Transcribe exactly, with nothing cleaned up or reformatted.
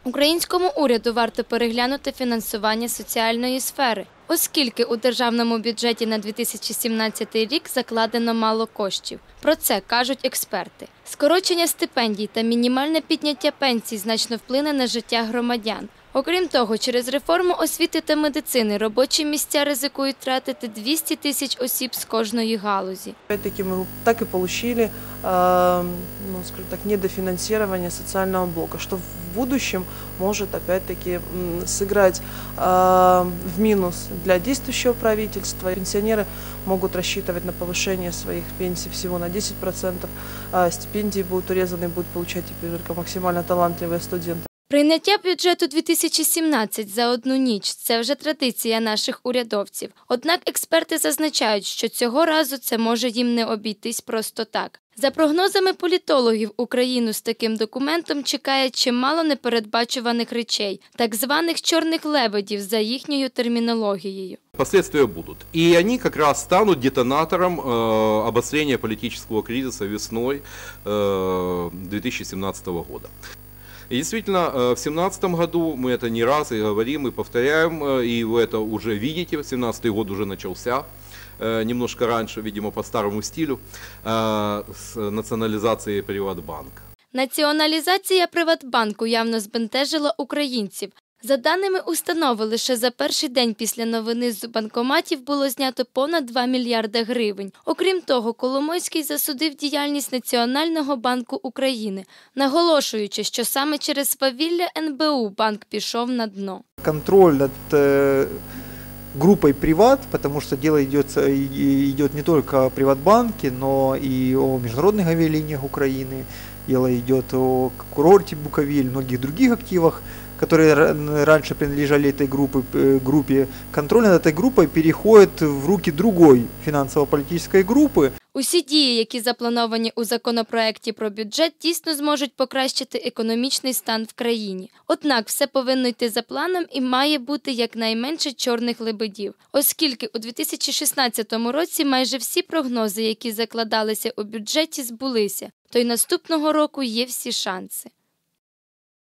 Українському уряду варто переглянути фінансування соціальної сфери, оскільки у державному бюджеті на дві тисячі сімнадцятий рік закладено мало коштів. Про це кажуть експерти. Скорочення стипендій та мінімальне підняття пенсій значно вплине на життя громадян. Окрім того, через реформу освіти та медицини робочі місця ризикують втратити двісті тисяч осіб з кожної галузі. Опять-таки мы так и получили, э, ну, скажем так, недофинансирование социального блока, что в будущем может опять-таки сыграть э, в минус для действующего правительства. Пенсионеры могут рассчитывать на повышение своих пенсий всего на десять процентов, а стипендии будут урезаны, будут получать теперь только максимально талантливые студенты. Прийняття бюджету дві тисячі сімнадцятий за одну ніч – це вже традиція наших урядовців. Однак експерти зазначають, що цього разу це може їм не обійтись просто так. За прогнозами політологів, Україну з таким документом чекає чимало непередбачуваних речей, так званих «чорних лебедів» за їхньою термінологією. Последствия будут. И они как раз станут детонатором э, обострения политического кризиса весной э, две тысячи семнадцатого года. И действительно, в две тысячи семнадцатом году мы это не раз и говорим, и повторяем, и вы это уже видите, две тысячи семнадцатый год уже начался, немножко раньше, видимо, по старому стилю, с национализацией Приватбанка. Націоналізація Приватбанку явно збентежила українців. За даними установи, лише за перший день після новини з банкоматів було знято понад два мільярди гривень. Окрім того, Коломойський засудив діяльність Національного банку України, наголошуючи, що саме через свавілля ен бе у банк пішов на дно. Контроль над э, группой «Приват», потому что дело идет, идет не только о «Приватбанке», но и о международных авиалиниях Украины, дело идет о курорте Буковель, многих других активах, которые раньше принадлежали этой группе, группе. Контроль над этой группой переходит в руки другой фінансово-політичної групи. Усі дії, які заплановані у законопроекті про бюджет, дійсно зможуть покращити економічний стан в країні. Однак все повинно йти за планом і має бути якнайменше чорних лебедів, оскільки у дві тисячі шістнадцятому році майже всі прогнози, які закладалися у бюджеті, збулися, то й наступного року є всі шанси.